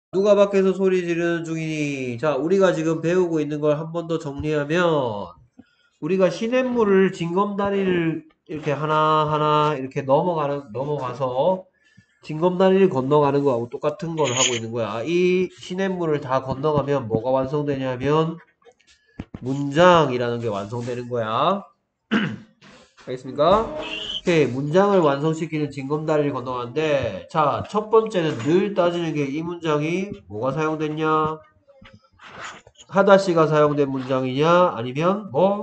누가 밖에서 소리 지르는 중이니? 자, 우리가 지금 배우고 있는 걸 한 번 더 정리하면 우리가 시냇물을 징검다리를 이렇게 하나하나 이렇게 넘어가서 징검다리를 건너가는 거하고 똑같은 걸 하고 있는 거야. 이 시냇물을 다 건너가면 뭐가 완성되냐면 문장이라는 게 완성되는 거야. 알겠습니까? 오케이, 문장을 완성시키는 징검다리를 건너가는데, 자, 첫 번째는 늘 따지는 게 이 문장이 뭐가 사용됐냐? 하다시가 사용된 문장이냐? 아니면 뭐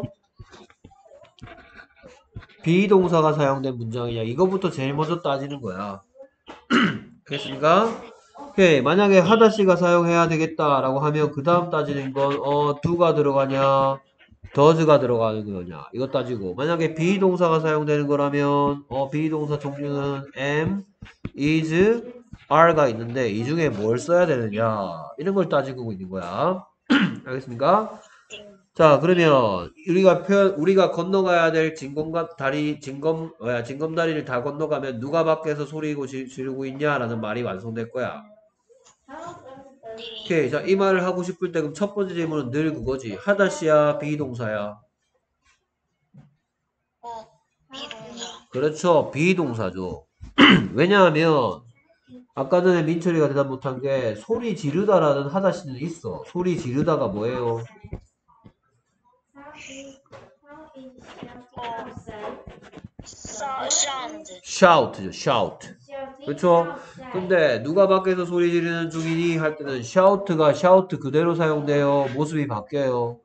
비동사가 사용된 문장이냐? 이거부터 제일 먼저 따지는 거야. 알겠습니까? 오케이, 만약에 하다시가 사용해야 되겠다라고 하면 그 다음 따지는 건 do가 들어가냐? does가 들어가는 거냐? 이거 따지고, 만약에 비동사가 사용되는 거라면 비동사 종류는 am, is, are가 있는데 이 중에 뭘 써야 되느냐? 이런 걸 따지고 있는 거야. 알겠습니까? 자, 그러면 우리가 건너가야 될 징검다리를 다 건너가면 누가 밖에서 소리고 지르고 있냐라는 말이 완성될 거야. 오케이. 자, 이 말을 하고 싶을 때 그럼 첫 번째 질문은 늘 그거지. 하다시야, 비동사야. 비동사. 그렇죠. 비동사죠. 왜냐하면 아까 전에 민철이가 대답 못한 게 소리 지르다라는 하다시는 있어. 소리 지르다가 뭐예요? 사운드. shout죠. shout. 그렇죠? 근데 누가 밖에서 소리 지르는 중이니 할 때는 shout가 shout 그대로 사용돼요. 모습이 바뀌어요.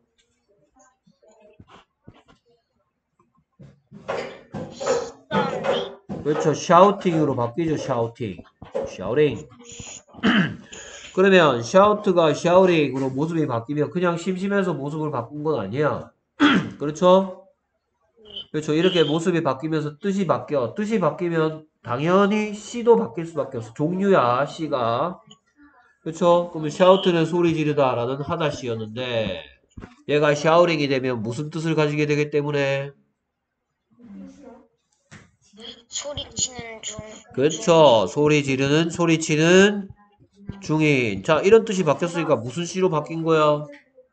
사운드. 그렇죠. shouting으로 바뀌죠. shouting. 그러면 shout가 shouting으로 모습이 바뀌면 그냥 심심해서 모습을 바꾼 건 아니야. 그렇죠? 그렇죠. 이렇게 모습이 바뀌면서 뜻이 바뀌어. 뜻이 바뀌면 당연히 시도 바뀔 수밖에 없어. 종류야, 시가. 그렇죠? 그러면 shout는 소리 지르다 라는 하다시였는데 얘가 shouting이 되면 무슨 뜻을 가지게 되기 때문에 소리치는 중. 그렇죠. 소리 지르는, 소리치는 중인. 자, 이런 뜻이 바뀌었으니까 무슨 시로 바뀐 거야?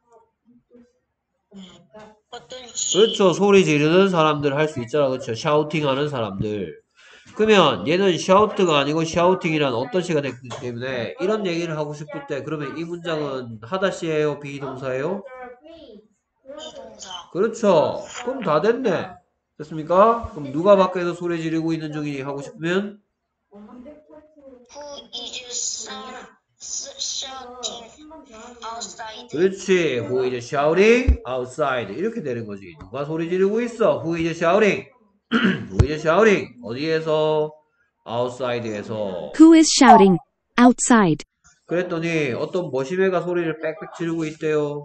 어떤 시? 그렇죠. 소리 지르는 사람들 할 수 있잖아. 그렇죠. 샤우팅 하는 사람들. 그러면 얘는 샤우트가 아니고 샤우팅이란 어떤 시가 됐기 때문에 이런 얘기를 하고 싶을 때 그러면 이 문장은 하다시예요? 비동사예요? 비동사. 그렇죠. 그럼 다 됐네. 됐습니까? 그럼 누가 밖에서 소리 지르고 있는 중이니 하고 싶으면 Who is shouting outside? 그렇지. Who is shouting outside? 이렇게 되는 거지. 누가 소리 지르고 있어? Who is shouting? Who is shouting? 어디에서? outside에서. Who is shouting? Outside. 그랬더니 어떤 머시매가 소리를 빽빽 지르고 있대요.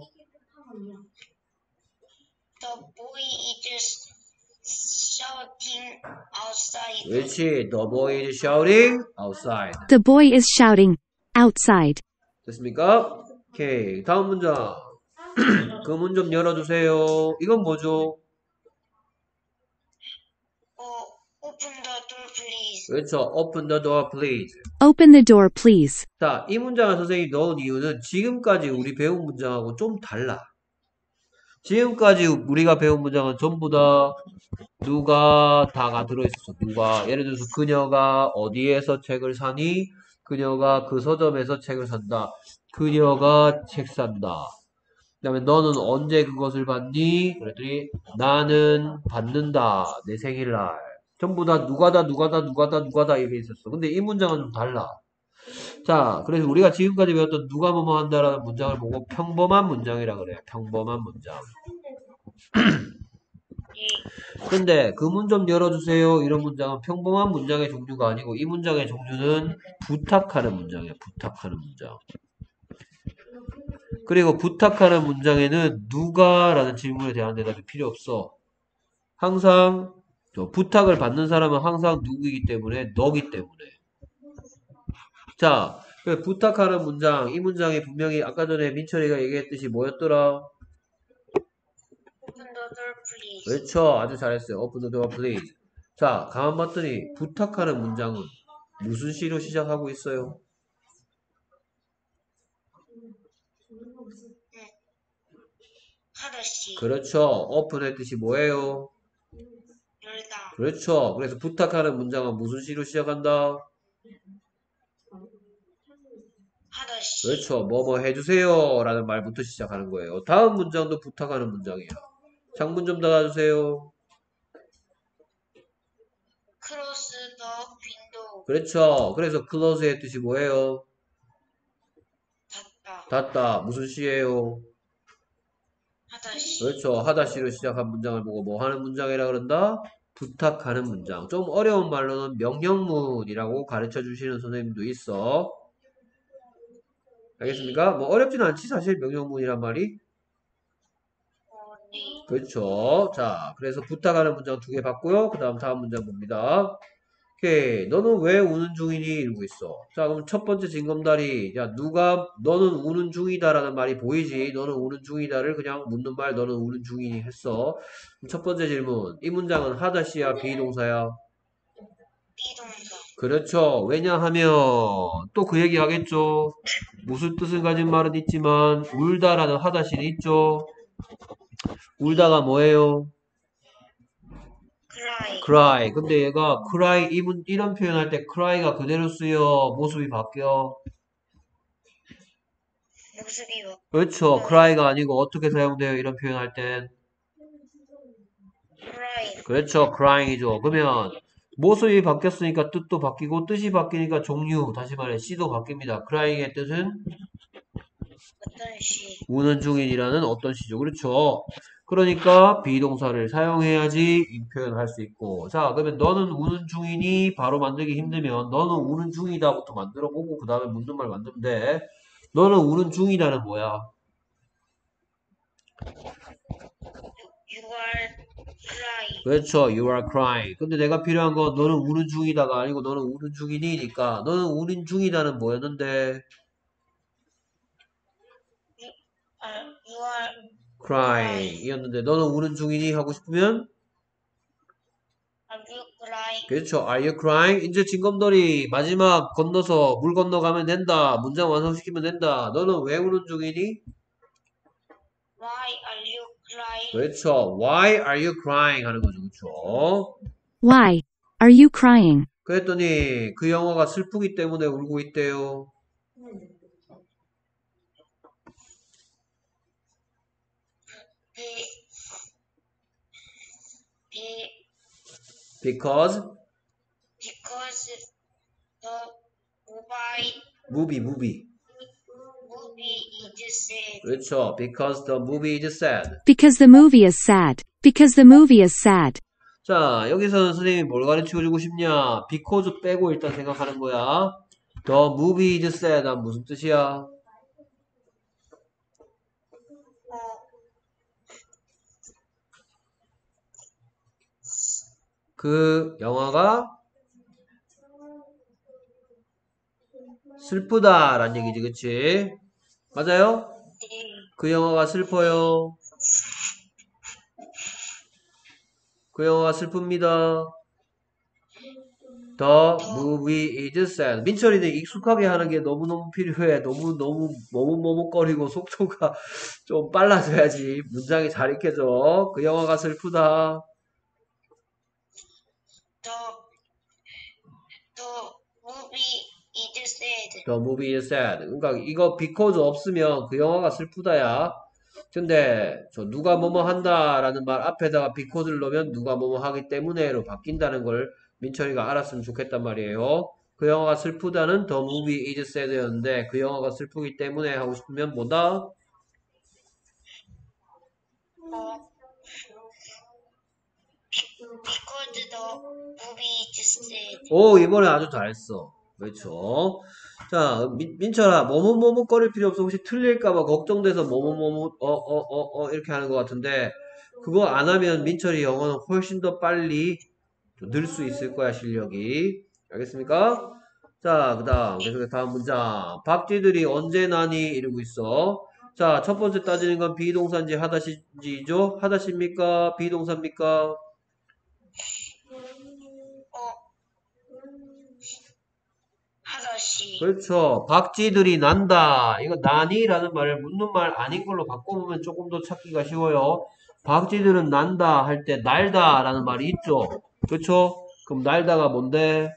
The boy is shouting outside. 그렇지. The boy is shouting outside. The boy is shouting. Outside. 됐습니까? 오케이. 다음 문장. 그 문 좀 열어주세요. 이건 뭐죠? Open the door, please. 그렇죠. Open the door, please. Open the door, please. 자, 이 문장을 선생님이 넣은 이유는 지금까지 우리 배운 문장하고 좀 달라. 지금까지 우리가 배운 문장은 전부 다 누가 다가 들어있었어. 누가. 예를 들어서 그녀가 어디에서 책을 사니? 그녀가 그 서점에서 책을 산다. 그녀가 책 산다. 그 다음에 너는 언제 그것을 받니? 그랬더니 나는 받는다. 내 생일날. 전부 다 누가다 이렇게 있었어. 근데 이 문장은 좀 달라. 자, 그래서 우리가 지금까지 배웠던 누가 뭐뭐 한다라는 문장을 보고 평범한 문장이라 그래요. 평범한 문장. 근데 그 문 좀 열어주세요. 이런 문장은 평범한 문장의 종류가 아니고 이 문장의 종류는 부탁하는 문장이에요. 부탁하는 문장. 그리고 부탁하는 문장에는 누가라는 질문에 대한 대답이 필요 없어. 항상 부탁을 받는 사람은 항상 누구이기 때문에 너기 때문에. 자, 부탁하는 문장. 이 문장이 분명히 아까 전에 민철이가 얘기했듯이 뭐였더라? Open the door, please. 그렇죠. 아주 잘했어요. Open the door, please. 자, 가만 봤더니 부탁하는 문장은 무슨 시로 시작하고 있어요? 하다시 그렇죠. 오픈의 뜻이 뭐예요? 열다 그렇죠. 그래서 부탁하는 문장은 무슨 시로 시작한다? 하다시 그렇죠. 뭐뭐 해주세요 라는 말부터 시작하는 거예요. 다음 문장도 부탁하는 문장이에요. 창문 좀 닫아주세요. 크로스 더 윈도우 그렇죠. 그래서 close의 뜻이 뭐예요? 닫다 닫다. 무슨 시예요? 하다시 그렇죠. 하다시로 시작한 문장을 보고 뭐 하는 문장이라 그런다? 부탁하는 문장. 좀 어려운 말로는 명령문이라고 가르쳐 주시는 선생님도 있어. 알겠습니까? 뭐 어렵진 않지 사실 명령문이란 말이. 네. 그렇죠. 자, 그래서 부탁하는 문장 두 개 봤고요. 그 다음 문장 봅니다. 오케이. 너는 왜 우는 중이니? 이러고 있어. 자, 그럼 첫 번째 징검다리. 야, 너는 우는 중이다라는 말이 보이지? 너는 우는 중이다를 그냥 묻는 말, 너는 우는 중이니 했어. 그럼 첫 번째 질문. 이 문장은 하다시야, 비동사야? 비동사 그렇죠. 왜냐하면, 또 그 얘기 하겠죠. 무슨 뜻을 가진 말은 있지만, 울다라는 하다시는 있죠. 울다가 뭐예요? cry cry. 근데 얘가 cry, 이런 표현할 때 cry가 그대로 쓰여. 모습이 바뀌어. 모습이 그렇죠. cry가 아니고 어떻게 사용돼요? 이런 표현할 땐. cry 그렇죠. crying이죠. 그러면 모습이 바뀌었으니까 뜻도 바뀌고 뜻이 바뀌니까 종류, 다시 말해 시도 바뀝니다. crying의 뜻은 어떤 시 우는 중인이라는 어떤 시죠. 그렇죠. 그러니까 비동사를 사용해야지 이 표현할 수 있고. 자, 그러면 너는 우는 중이니 바로 만들기 힘들면 너는 우는 중이다부터 만들어 보고 그 다음에 묻는 말 만들면 돼. 너는 우는 중이다는 뭐야? you are crying 그렇죠. You are crying. 근데 내가 필요한 건 너는 우는 중이다가 아니고 너는 우는 중이니니까 너는 우는 중이다는 뭐였는데 you are crying 이었는데 너는 우는 중이니 하고 싶으면 are you crying 그렇죠. Are you crying? 이제 징검다리 마지막 건너서 물 건너가면 된다. 문장 완성시키면 된다. 너는 왜 우는 중이니? why are you crying 그렇죠. Why are you crying? 하는 거죠. 그렇죠. Why are you crying? 그랬더니 그 영화가 슬프기 때문에 울고 있대요. be be Because because the movie. movie is sad 그렇죠. Because the movie is sad. Because the movie is sad. Because the movie is sad. 자, 여기서는 선생님이 뭘 가르쳐 주고 싶냐? because 빼고 일단 생각하는 거야. The movie is sad. 은 무슨 뜻이야? 그 영화가 슬프다라는 얘기지, 그치? 맞아요? 그 영화가 슬퍼요. 그 영화가 슬픕니다. The movie is sad. 민철이는 익숙하게 하는 게 너무너무 필요해. 너무너무 머뭇머뭇거리고 속도가 좀 빨라져야지 문장이 잘 익혀져. 그 영화가 슬프다. the movie is sad The movie is sad. 그러니까 이거 because 없으면 그 영화가 슬프다야. 근데 저 누가 뭐뭐 한다라는 말 앞에다가 because를 넣으면 누가 뭐뭐 하기 때문에로 바뀐다는 걸 민철이가 알았으면 좋겠단 말이에요. 그 영화가 슬프다는 The movie is sad였는데 그 영화가 슬프기 때문에 하고 싶으면 뭐다? because the movie is sad 오, 이번에 아주 잘했어. 그렇죠. 자, 민철아, 머뭇머뭇거릴 필요 없어. 혹시 틀릴까봐 걱정돼서 머뭇머뭇, 이렇게 하는 것 같은데, 그거 안 하면 민철이 영어는 훨씬 더 빨리 늘 수 있을 거야, 실력이. 알겠습니까? 자, 그 다음, 계속해서 다음 문장. 박쥐들이 언제 나니? 이러고 있어. 자, 첫 번째 따지는 건 비동사인지 하다시죠? 하다시입니까? 비동사입니까? 하다 하다시. 그렇죠. 박쥐들이 난다. 이거 나니라는 말을 묻는 말 아닌 걸로 바꿔보면 조금 더 찾기가 쉬워요. 박쥐들은 난다 할 때 날다라는 말이 있죠. 그렇죠? 그럼 날다가 뭔데?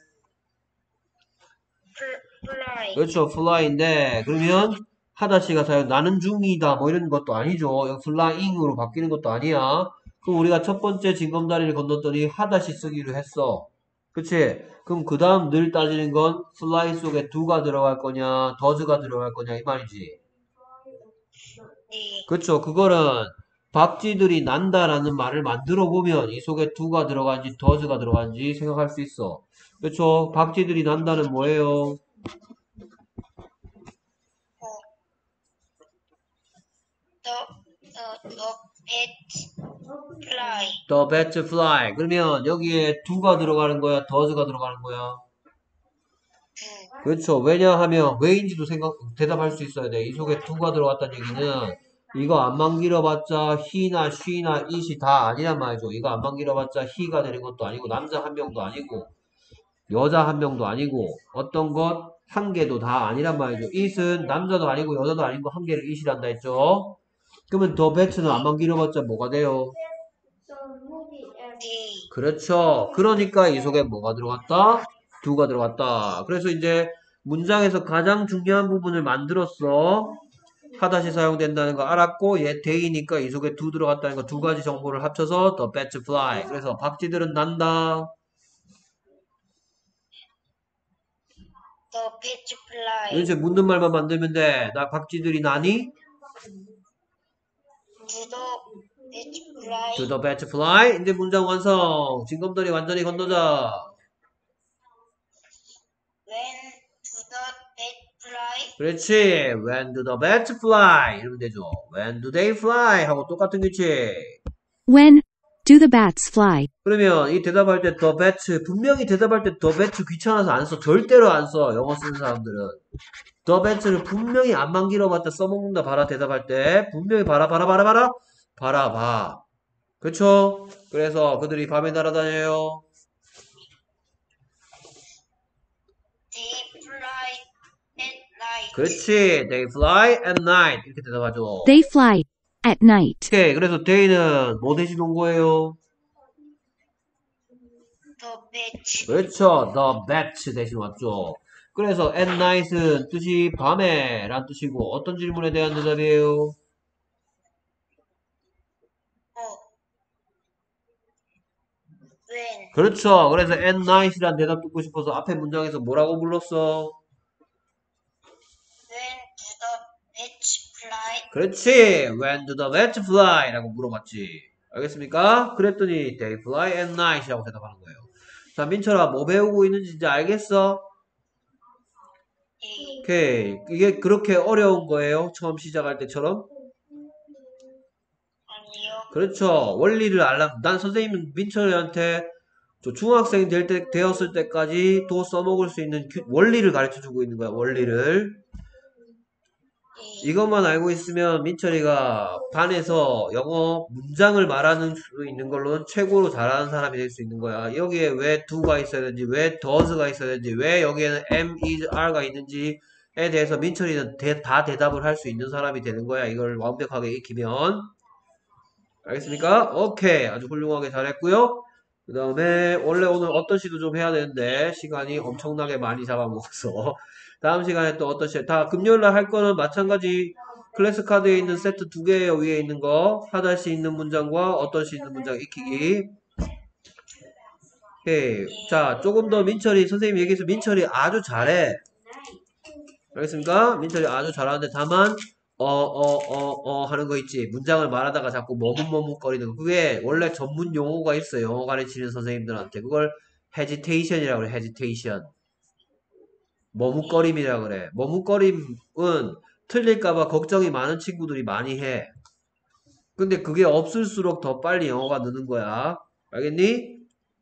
fly. 그렇죠. fly인데 그러면 하다시가 사용 나는 중이다 뭐 이런 것도 아니죠. 이거 flying으로 바뀌는 것도 아니야. 그럼 우리가 첫 번째 징검다리를 건넜더니 하다시 쓰기로 했어. 그치? 그럼 그 다음 늘 따지는 건 fly 속에 do가 들어갈 거냐 does가 들어갈 거냐 이 말이지. 네. 그쵸? 그거는 박쥐들이 난다라는 말을 만들어 보면 이 속에 do가 들어간지 does가 들어간지 생각할 수 있어. 그쵸? 박쥐들이 난다는 뭐예요? The pet fly. The bats fly. 그러면 여기에 do가 들어가는 거야? does가 들어가는 거야? 그렇죠. 왜냐하면 왜인지도 대답할 수 있어야 돼. 이 속에 do가 들어갔다는 얘기는 이거 안만 길어봤자 he나 she나 it이 다 아니란 말이죠. 이거 안만 길어봤자 he가 되는 것도 아니고 남자 한 명도 아니고 여자 한 명도 아니고 어떤 것 한 개도 다 아니란 말이죠. it은 남자도 아니고 여자도 아니고 한 개를 it이란다 했죠. 그러면 the bats는 안만 길어봤자 뭐가 돼요? D. 그렇죠. 그러니까 이 속에 뭐가 들어갔다? do가 들어갔다. 그래서 이제 문장에서 가장 중요한 부분을 만들었어. 하다시 사용된다는 거 알았고 얘 day니까 이 속에 do 들어갔다는 거 두 가지 정보를 합쳐서 the bats fly. 그래서 박쥐들은 난다. The pet fly. 이제 묻는 말만 만들면 돼. 나 박쥐들이 나니? To the pet fly. to the bats fly. 이제 문장 완성. 징검다리 완전히 건너자. When to the pet fly. 그렇지. When do the bats fly? 이러면 되죠. When do they fly? 하고 똑같은 규칙. When do the bats fly? 그러면 이 대답할 때 the bats 분명히 대답할 때 the bats 귀찮아서 안 써. 절대로 안 써. 영어 쓰는 사람들은. the bats를 분명히 안만 길어봤자 써먹는다 봐라. 대답할 때 분명히 봐라. 봐. 그쵸? 그래서 그들이 밤에 날아다녀요. They fly at night. 그렇지. They fly at night. 이렇게 대답하죠. They fly at night. 오케이. 그래서 day는 뭐 대신 온 거예요? The pet. 그렇죠. The bats 대신 왔죠. 그래서 at night은 뜻이 밤에 란 뜻이고 어떤 질문에 대한 대답이에요? When. 그렇죠. 그래서 at night이란 대답 듣고 싶어서 앞에 문장에서 뭐라고 불렀어? When do the pet fly? 그렇지. When do the bats fly? 라고 물어봤지. 알겠습니까? 그랬더니 they fly at night 이라고 대답하는 거예요. 자, 민철아, 뭐 배우고 있는지 이제 알겠어? A. 오케이. 이게 그렇게 어려운 거예요? 처음 시작할 때처럼? 아니요. 그렇죠. 원리를 알람. 난 선생님은 민철이한테 저 중학생 되었을 때까지 도 써먹을 수 있는 원리를 가르쳐 주고 있는 거야. 원리를. A. 이것만 알고 있으면 민철이가 반에서 영어 문장을 말하는 수 있는 걸로는 최고로 잘하는 사람이 될 수 있는 거야. 여기에 왜 do가 있어야 되는지, 왜 does가 있어야 되는지, 왜 여기에는 am, is, are가 있는지에 대해서 민철이는 다 대답을 할 수 있는 사람이 되는 거야. 이걸 완벽하게 익히면. 알겠습니까? 오케이. 아주 훌륭하게 잘했고요. 그 다음에 원래 오늘 어떤 시도 좀 해야 되는데 시간이 엄청나게 많이 잡아먹어서 다음 시간에 또 어떤 시 다 금요일날 할 거는 마찬가지 클래스 카드에 있는 세트 두 개예요. 위에 있는 거 하다시 있는 문장과 어떤 시 있는 문장 익히기. 오케이. 자, 조금 더 민철이 선생님 얘기해서 민철이 아주 잘해. 알겠습니까? 민철이 아주 잘하는데 다만 하는 거 있지. 문장을 말하다가 자꾸 머뭇머뭇거리는 거. 그게 원래 전문 용어가 있어요. 영어 가르치는 선생님들한테. 그걸 hesitation이라고 그래. hesitation. 머뭇거림이라고 그래. 머뭇거림은 틀릴까봐 걱정이 많은 친구들이 많이 해. 근데 그게 없을수록 더 빨리 영어가 느는 거야. 알겠니?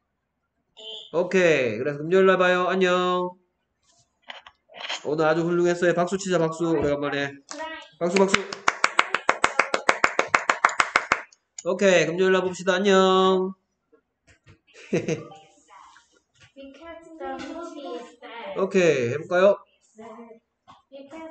오케이. 그래서 금요일날 봐요. 안녕. 오늘 아주 훌륭했어요. 박수 치자, 박수. 오래간만에. 박수. 오케이. 금요일날 봅시다. 안녕. 오케이. 해볼까요? It has